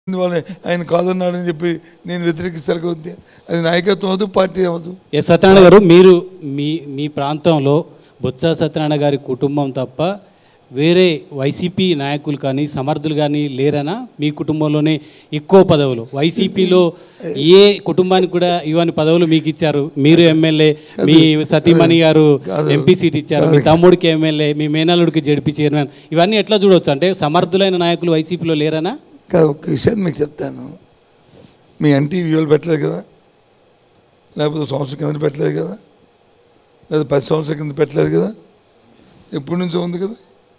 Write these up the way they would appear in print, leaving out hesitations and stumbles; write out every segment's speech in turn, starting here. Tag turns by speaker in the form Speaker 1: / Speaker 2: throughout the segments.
Speaker 1: వాళ్ళ ఆయన కాదన్నాడని చెప్పి నేను వ్యతిరేకిస్తాను. అది నాయకత్వం అవ్వదు, పార్టీ అవ్వదు.
Speaker 2: సత్యనారాయణ గారు, మీరు మీ ప్రాంతంలో బొత్స సత్యనారాయణ గారి కుటుంబం తప్ప వేరే వైసీపీ నాయకులు కానీ సమర్థులు కానీ లేరనా? మీ కుటుంబంలోనే ఎక్కువ పదవులు, వైసీపీలో ఏ కుటుంబానికి కూడా ఇవన్నీ పదవులు మీకు ఇచ్చారు. మీరు ఎమ్మెల్యే, మీ సతీమణి గారు ఎంపీ సీట్ ఇచ్చారు, మీ తమ్ముడికి ఎమ్మెల్యే, మీ మేనల్లుడికి జడ్పీ చైర్మన్. ఇవన్నీ ఎట్లా చూడవచ్చు? అంటే సమర్థులైన నాయకులు వైసీపీలో లేరనా?
Speaker 1: ఒక విషయం మీకు చెప్తాను. మీ ఎన్టీవీలు పెట్టలేదు కదా, లేకపోతే సంవత్సరం కింద పెట్టలేదు కదా, లేదా 10 సంవత్సరాల కింద పెట్టలేదు కదా, ఎప్పటి నుంచో ఉంది కదా.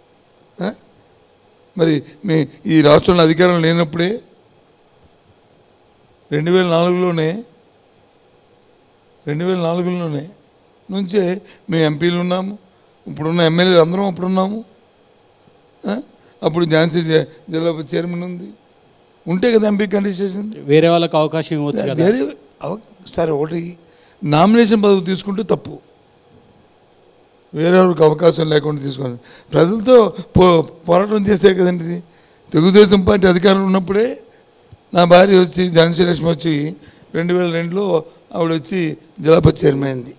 Speaker 1: మరి మీ ఈ రాష్ట్రంలో అధికారం లేనప్పుడే 2004లోనే నుంచే మేము ఎంపీలు ఉన్నాము, ఇప్పుడున్న ఎమ్మెల్యేలు అందరం అప్పుడున్నాము. అప్పుడు ఝాన్సీ జిల్లా చైర్మన్ ఉంటే కదా ఎంపీ కంటెస్ట్ చేసింది.
Speaker 2: వేరే వాళ్ళకి అవకాశం ఇవ్వచ్చు కదా.
Speaker 1: వేరే సరే, ఒకటి నామినేషన్ పదవి తీసుకుంటే తప్పు, వేరేవారికి అవకాశం లేకుండా తీసుకోండి. ప్రజలతో పోరాటం చేసే కదండి. తెలుగుదేశం పార్టీ అధికారంలో ఉన్నప్పుడే నా భార్య వచ్చి ఝాన్సీ లక్ష్మి వచ్చి 2002లో ఆవిడ వచ్చి జిల్లా పరిషత్ చైర్మన్ అయింది.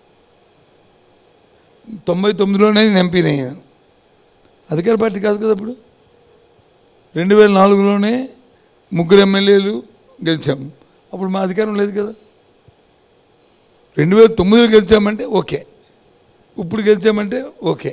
Speaker 1: 99లోనే నేను ఎంపీని అయ్యాను. అధికార పార్టీ కాదు కదా. అప్పుడు 2004లోనే 3 ఎమ్మెల్యేలు గెలిచాము. అప్పుడు మా అధికారం లేదు కదా. 2009లో గెలిచామంటే ఓకే, ఇప్పుడు గెలిచామంటే ఓకే.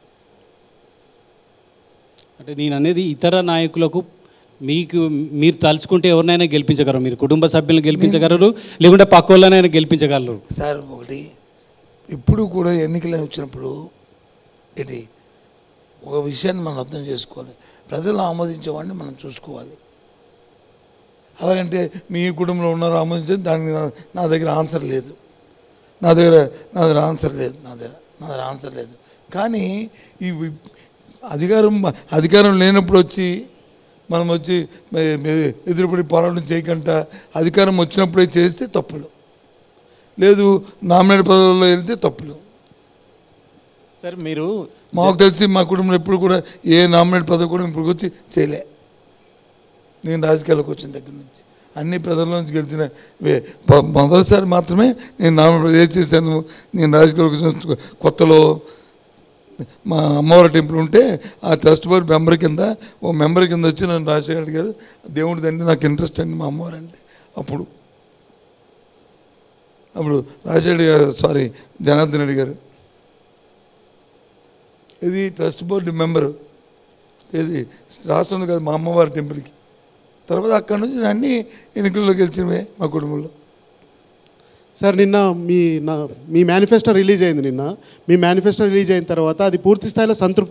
Speaker 2: అంటే నేను అనేది ఇతర నాయకులకు మీరు తలుచుకుంటే ఎవరినైనా గెలిపించగలరు, మీరు కుటుంబ సభ్యులను గెలిపించగలరు, లేకుంటే పక్క వాళ్ళనైనా గెలిపించగలరు.
Speaker 1: సార్, ఒకటి ఇప్పుడు కూడా ఎన్నికలు వచ్చినప్పుడు ఏంటి ఒక విషయాన్ని మనం అర్థం చేసుకోవాలి. ప్రజలు ఆమోదించేవాడిని మనం చూసుకోవాలి. అలాగంటే మీ కుటుంబంలో ఉన్నారు ఆమోదించేది, దానికి నా దగ్గర ఆన్సర్ లేదు. నా దగ్గర ఆన్సర్ లేదు. కానీ ఈ అధికారం లేనప్పుడు వచ్చి మనం వచ్చి ఎదురుపడి పోరాటం చేయకుండా అధికారం వచ్చినప్పుడే చేస్తే తప్పులు లేదు, నామినేట్ పదవుల్లో వెళ్తే తప్పులు.
Speaker 3: సార్, మీరు
Speaker 1: మాకు తెలిసి మా కుటుంబంలో ఎప్పుడు కూడా ఏ నామినేట్ పదవి కూడా ఇప్పుడు వచ్చి చేయలే. నేను రాజకీయాలకు వచ్చిన దగ్గర నుంచి అన్ని ప్రజల నుంచి గెలిచిన మొదటిసారి మాత్రమే నేను నామినేట్ ఏది చేశాను. నేను రాజకీయాలకు వచ్చిన కొత్తలో మా అమ్మవారి టెంపుల్ ఉంటే ఆ ట్రస్ట్ బోర్డు మెంబర్ కింద వచ్చి నన్ను రాజశేఖర్ గారు దేవుడి తండ్రి నాకు ఇంట్రెస్ట్ అండి మా అమ్మవారు అంటే. అప్పుడు రాజశేఖర్ గారు జనార్దన్ రెడ్డి గారు ఇది ట్రస్ట్ బోర్డు మెంబరు, ఇది రాష్ట్రంలో కాదు మా అమ్మవారి టెంపుల్కి. తర్వాత అక్కడి నుంచి అన్ని ఎన్నికల్లో గెలిచినవే మా కుటుంబంలో.
Speaker 4: సార్, నిన్న మీ మేనిఫెస్టో రిలీజ్ అయింది. మీ మేనిఫెస్టో రిలీజ్ అయిన తర్వాత అది పూర్తి స్థాయిలో సంతృప్తి